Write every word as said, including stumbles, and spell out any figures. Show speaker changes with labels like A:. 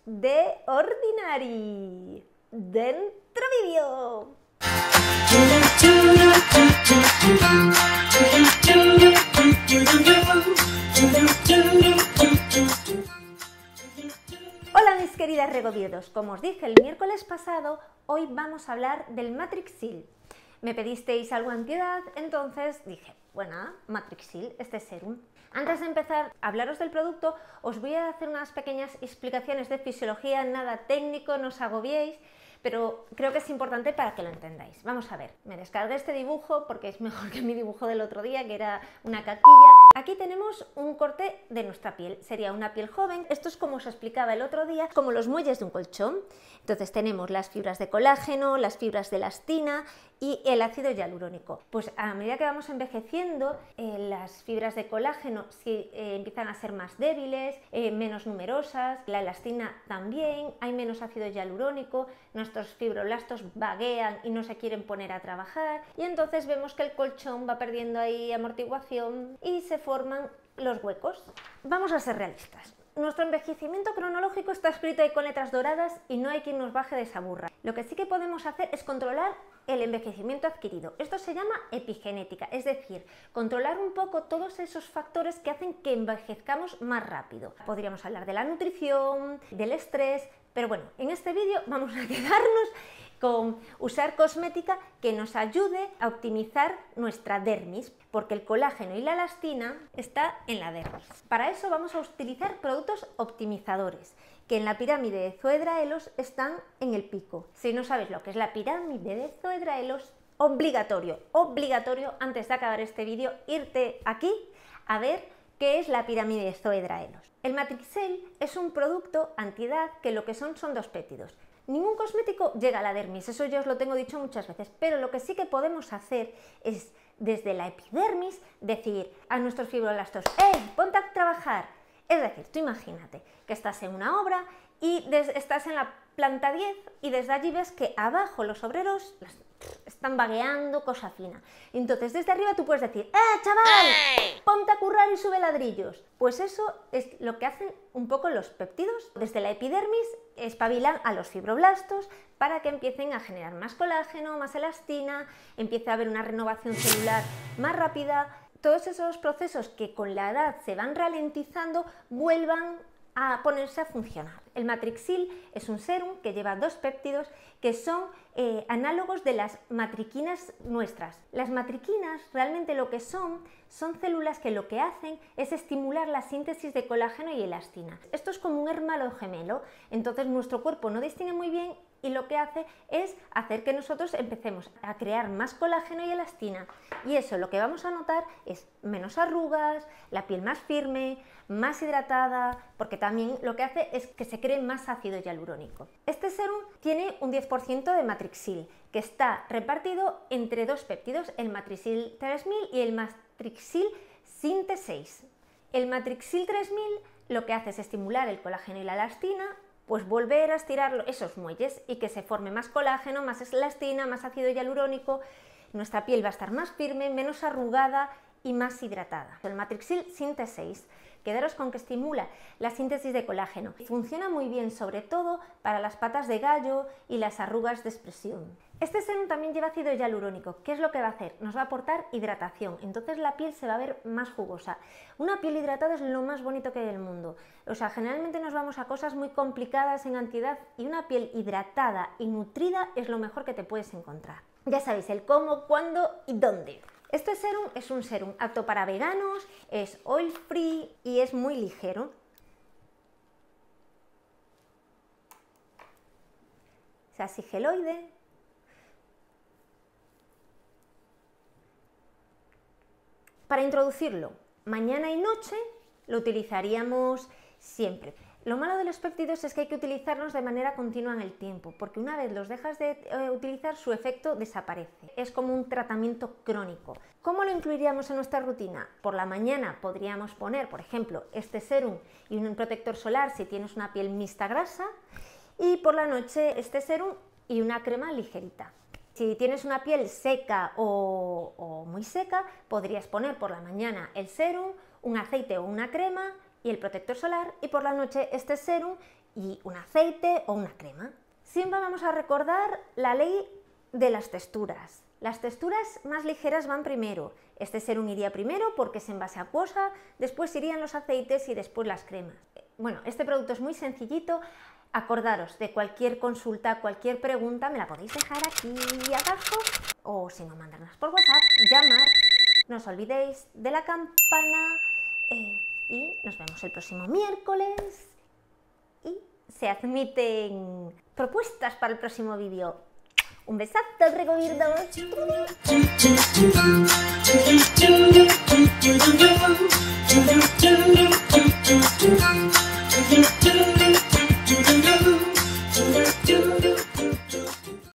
A: de Ordinary. ¡Dentro vídeo! Hola mis queridas regobierdos, como os dije el miércoles pasado, hoy vamos a hablar del Matrixil. Me pedisteis algo de antiedad, entonces dije, bueno, Matrixil, este serum. Antes de empezar a hablaros del producto, os voy a hacer unas pequeñas explicaciones de fisiología, nada técnico, no os agobiéis, pero creo que es importante para que lo entendáis. Vamos a ver, me descargué este dibujo porque es mejor que mi dibujo del otro día, que era una caquilla. Aquí tenemos un corte de nuestra piel, sería una piel joven. Esto es como os explicaba el otro día, como los muelles de un colchón. Entonces tenemos las fibras de colágeno, las fibras de elastina y el ácido hialurónico. Pues a medida que vamos envejeciendo, eh, las fibras de colágeno sí, eh, empiezan a ser más débiles, eh, menos numerosas, la elastina también, hay menos ácido hialurónico, nuestros fibroblastos vaguean y no se quieren poner a trabajar, y entonces vemos que el colchón va perdiendo ahí amortiguación y se forman los huecos. Vamos a ser realistas. Nuestro envejecimiento cronológico está escrito ahí con letras doradas y no hay quien nos baje de esa burra. Lo que sí que podemos hacer es controlar el envejecimiento adquirido. Esto se llama epigenética, es decir, controlar un poco todos esos factores que hacen que envejezcamos más rápido. Podríamos hablar de la nutrición, del estrés, pero bueno, en este vídeo vamos a quedarnos con usar cosmética que nos ayude a optimizar nuestra dermis, porque el colágeno y la elastina está en la dermis. Para eso vamos a utilizar productos optimizadores, que en la pirámide de Zoedraelos están en el pico. Si no sabes lo que es la pirámide de Zoedraelos, obligatorio, obligatorio, antes de acabar este vídeo, irte aquí a ver qué es la pirámide de Zoedraelos. El Matrixil es un producto antiedad que lo que son son dos péptidos. Ningún cosmético llega a la dermis, eso ya os lo tengo dicho muchas veces, pero lo que sí que podemos hacer es desde la epidermis decir a nuestros fibroblastos, ¡eh, ponte a trabajar! Es decir, tú imagínate que estás en una obra y estás en la planta diez y desde allí ves que abajo los obreros están vagueando, cosa fina. Entonces desde arriba tú puedes decir, ¡eh, chaval! Ponte a currar y sube ladrillos. Pues eso es lo que hacen un poco los péptidos. Desde la epidermis espabilan a los fibroblastos para que empiecen a generar más colágeno, más elastina, empiece a haber una renovación celular más rápida. Todos esos procesos que con la edad se van ralentizando vuelvan a ponerse a funcionar. El Matrixil es un serum que lleva dos péptidos que son eh, análogos de las matriquinas nuestras. Las matriquinas realmente lo que son son células que lo que hacen es estimular la síntesis de colágeno y elastina. Esto es como un hermano gemelo, entonces nuestro cuerpo no distingue muy bien y lo que hace es hacer que nosotros empecemos a crear más colágeno y elastina, y eso lo que vamos a notar es menos arrugas, la piel más firme, más hidratada, porque también lo que hace es que se cree más ácido hialurónico. Este serum tiene un diez por ciento de Matrixil, que está repartido entre dos péptidos, el Matrixil tres mil y el Matrixil Sinte seis. El Matrixil tres mil lo que hace es estimular el colágeno y la elastina, pues volver a estirar esos muelles y que se forme más colágeno, más elastina, más ácido hialurónico. Nuestra piel va a estar más firme, menos arrugada y más hidratada. El Matrixil Sinte seis, quedaros con que estimula la síntesis de colágeno. Funciona muy bien, sobre todo para las patas de gallo y las arrugas de expresión. Este serum también lleva ácido hialurónico. ¿Qué es lo que va a hacer? Nos va a aportar hidratación, entonces la piel se va a ver más jugosa. Una piel hidratada es lo más bonito que hay del mundo. O sea, generalmente nos vamos a cosas muy complicadas en antiedad y una piel hidratada y nutrida es lo mejor que te puedes encontrar. Ya sabéis el cómo, cuándo y dónde. Este serum es un serum apto para veganos, es oil free y es muy ligero. Es así geloide. Para introducirlo mañana y noche lo utilizaríamos siempre. Lo malo de los péptidos es que hay que utilizarlos de manera continua en el tiempo, porque una vez los dejas de eh, utilizar, su efecto desaparece. Es como un tratamiento crónico. ¿Cómo lo incluiríamos en nuestra rutina? Por la mañana podríamos poner, por ejemplo, este serum y un protector solar si tienes una piel mixta grasa, y por la noche este serum y una crema ligerita. Si tienes una piel seca o, o muy seca, podrías poner por la mañana el serum, un aceite o una crema y el protector solar, y por la noche este serum y un aceite o una crema. Siempre vamos a recordar la ley de las texturas. Las texturas más ligeras van primero. Este serum iría primero porque es en base acuosa, después irían los aceites y después las cremas. Bueno, este producto es muy sencillito. Acordaros de cualquier consulta, cualquier pregunta, me la podéis dejar aquí abajo o si no, mandarnos por WhatsApp, llamar. No os olvidéis de la campana eh, y nos vemos el próximo miércoles. Y se admiten propuestas para el próximo vídeo. Un besazo, Regobirdos.